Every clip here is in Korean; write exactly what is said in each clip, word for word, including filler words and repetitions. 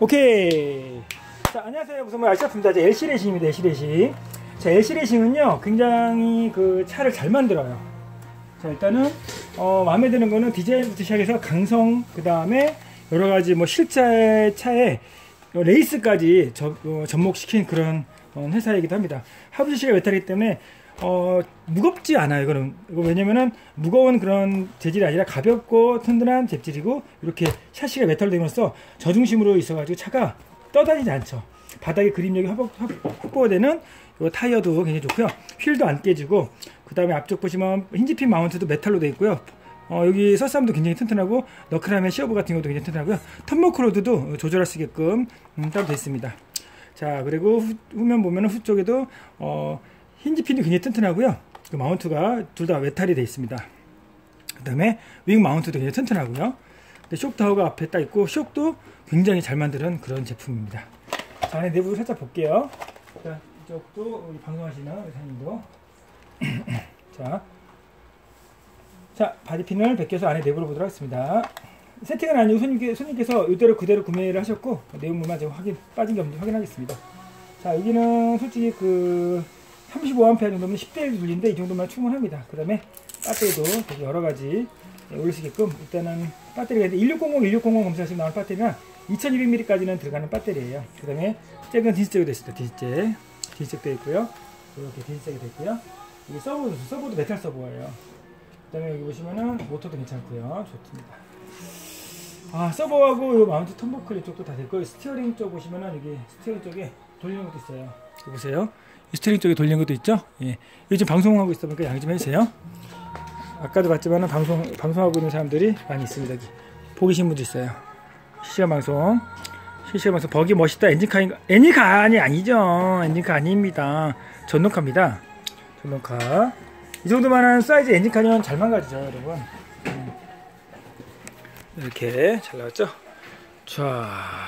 오케이. 자, 안녕하세요. 무슨 뭐 알씨아프입니다. 자, 엘씨레이싱입니다. 엘씨레이싱. 자, 엘씨레이싱은요, 굉장히 그 차를 잘 만들어요. 자, 일단은, 어, 마음에 드는 거는 디자인부터 시작해서 강성, 그 다음에 여러 가지 뭐 실제 차에 레이스까지 접, 어, 접목시킨 그런 어, 회사이기도 합니다. 하부시시가 메탈이기 때문에 어, 무겁지 않아요. 이거는 이거 왜냐면은 무거운 그런 재질이 아니라 가볍고 튼튼한 재질이고, 이렇게 샤시가 메탈로 되면서 저중심으로 있어가지고 차가 떠다니지 않죠. 바닥에 그립력이 확보가 되는 이 타이어도 굉장히 좋고요. 휠도 안 깨지고, 그 다음에 앞쪽 보시면 힌지핀 마운트도 메탈로 되어 있고요. 어, 여기 서스함도 굉장히 튼튼하고, 너클함의 시어브 같은 것도 굉장히 튼튼하고요. 턴모크 로드도 조절할 수 있게끔 음, 따로 되어 있습니다. 자, 그리고 후, 후면 보면은 후 쪽에도 어, 힌지핀이 굉장히 튼튼하고요. 그 마운트가 둘 다 메탈이 되어 있습니다. 그 다음에 윙 마운트도 굉장히 튼튼하고요. 쇼크 타워가 앞에 딱 있고, 쇼크도 굉장히 잘 만드는 그런 제품입니다. 자, 안에 내부를 살짝 볼게요. 자, 이쪽도 우리 방송하시는 회사님도 자, 자, 바디핀을 벗겨서 안에 내부를 보도록 하겠습니다. 세팅은 아니고 손님께, 손님께서 이대로 그대로 구매를 하셨고, 내용물만 좀 확인, 빠진 게 없는지 확인하겠습니다. 자, 여기는 솔직히 그 삼십오 암페어 정도면 십 대 일 돌리는데 이 정도면 충분합니다. 그 다음에 배터리도 되게 여러가지 올릴 수 있게끔, 일단은 배터리가 일육공공, 일육공공 검사하시면 나올 배터리가 이천이백 밀리미터까지는 들어가는 배터리예요. 그 다음에 잭은 디지잭이 됐습니다. 디지잭. 디지잭 되어 있고요. 이렇게 디지잭이 되어 있고요. 이게 서버도, 서버도 메탈 서버예요. 그 다음에 여기 보시면은 모터도 괜찮고요. 좋습니다. 아, 서버하고 요 마운트 턴버클 이쪽도 다 됐고, 스티어링 쪽 보시면은 여기 스티어링 쪽에 돌리는 것도 있어요. 여기 보세요. 스티어링 쪽에 돌리는 것도 있죠. 예. 요즘 방송하고 있다 보니까 양해 좀 해주세요. 아까도 봤지만은 방송, 방송하고 있는 사람들이 많이 있습니다. 여기. 보고 계신 분도 있어요. 실시간 방송. 실시간 방송. 버기 멋있다. 엔진카인가? 엔진카이 아니죠. 엔진카 아닙니다. 전동카입니다. 전동카. 이 정도만한 사이즈 엔진카면 잘 망가지죠, 여러분. 음. 이렇게 잘 나왔죠? 자,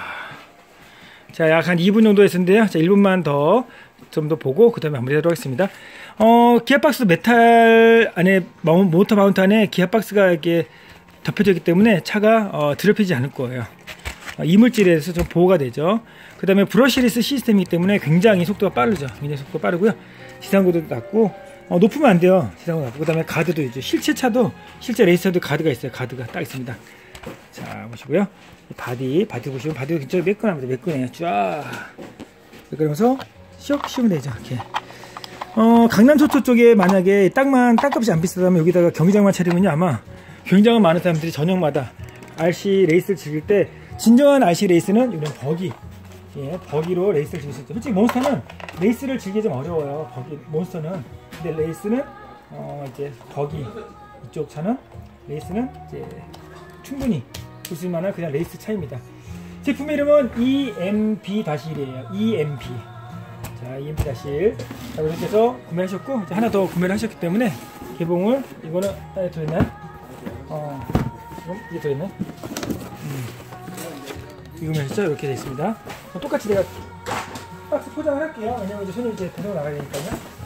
자, 약 한 이 분 정도 했는데요. 자, 일 분만 더 좀 더 보고 그 다음에 마무리하도록 하겠습니다. 어, 기아박스 메탈 안에, 모터 마운트 안에 기아박스가 이렇게 덮여져 있기 때문에 차가 어, 드럽히지 않을 거예요. 어, 이물질에 대해서 좀 보호가 되죠. 그 다음에 브러시리스 시스템이기 때문에 굉장히 속도가 빠르죠. 굉장히 속도가 빠르고요. 지상고도 낮고, 어, 높으면 안 돼요. 지상고 낮고. 그 다음에 가드도 있죠. 실제 차도, 실제 레이서도 가드가 있어요. 가드가 딱 있습니다. 자, 보시고요. 바디, 바디 보시면 바디가 굉장히 매끈합니다. 매끈해요. 쫙. 그러면서 슉 씌우면 되죠. 이렇게. 어, 강남 서초 쪽에 만약에 땅만, 땅값이 안 비싸다면 여기다가 경기장만 차리면요, 아마 경기장은 많은 사람들이 저녁마다 알씨 레이스를 즐길 때, 진정한 알씨 레이스는 이런 버기, 예, 버기로 레이스를 즐길 수 있죠. 솔직히 몬스터는 레이스를 즐기기 좀 어려워요. 버기, 몬스터는. 근데 레이스는, 어, 이제 버기, 이쪽 차는, 레이스는 이제 충분히 볼 수 있을 만한 그냥 레이스 차입니다. 제품 이름은 이엠비 일이에요. 이엠비. 자, 이엠비 일. 자, 여러분께서 구매하셨고, 이제 하나 더 구매를 하셨기 때문에, 개봉을, 이거는, 안에 들어있나요? 어, 지금 이게 들어있네? 음. 이거 구매하셨죠? 이렇게 되어 있습니다. 똑같이 내가 박스 포장을 할게요. 왜냐면 이제 손님 이제 배송 나가야 되니까요.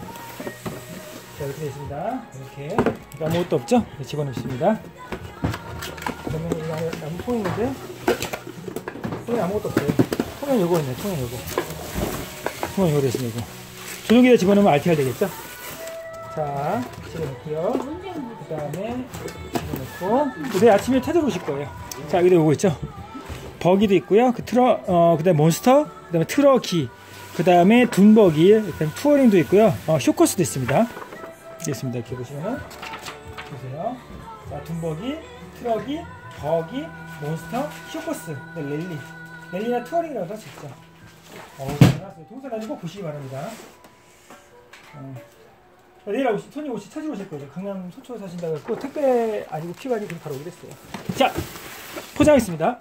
자, 이렇게 되어 있습니다. 이렇게. 아무것도 없죠? 네, 집어넣습니다. 그러면 이거 나무 통인데, 통에 아무것도 없어요. 통에 요거 있네, 통에 요거. 통에 요거 됐습니다, 이거. 조종기에 집어넣으면 알티알 되겠죠? 자, 집어넣고요. 그 다음에 집어넣고, 내일 아침에 찾아보실 거예요. 자, 여기도 요거 있죠? 버기도 있고요. 그 트러, 어, 그 다음에 몬스터, 그 다음에 트러키, 그 다음에 둔버기, 그 다음에 투어링도 있고요. 어, 쇼커스도 있습니다. 있습니다. 이렇게 보시면은. 보세요. 자, 둔버기, 트러기, 버기, 몬스터, 쇼커스, 랠리. 랠리나 투어링이라고 할 수 있죠. 어우, 잘나왔어요. 동사 나중에 꼭 보시기 바랍니다. 어. 내일 오시, 손님 오시 찾으러 오실 거예요. 강남 서초 사신다고 했고, 택배 아니고 피가 아니고 바로 오게 됐어요. 자, 포장하겠습니다.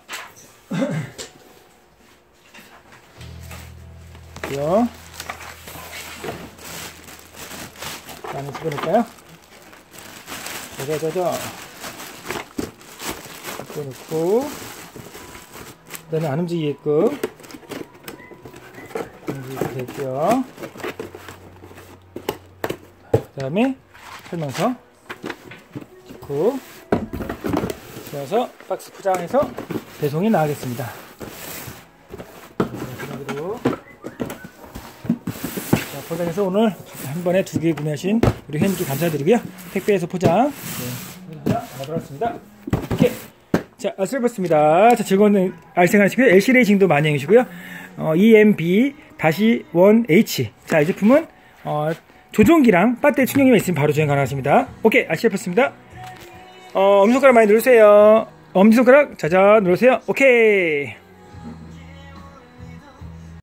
이요. 안에 집어넣을까요? 자자자자. 집어넣고, 그 다음에 안 움직이게끔. 움직이게 됐고요. 그 다음에 설명서 찍고, 그래서 박스 포장해서 배송이 나가겠습니다. 매장에서 오늘 한 번에 두 개 구매하신 우리 회원님께 감사드리고요. 택배에서 포장. 네, 하겠습니다. 오케이. 자, 아슬버스입니다. 자, 즐거운 알생 하시고요. 엘씨 레이싱도 많이 해주시고요. 어, 이엠비 원 에이치. 자, 이 제품은, 어, 조종기랑 배터리 충전기만 있으면 바로 주행 가능하십니다. 오케이. 아슬버스입니다. 어, 엄지손가락 많이 누르세요. 엄지손가락 자자 누르세요. 오케이.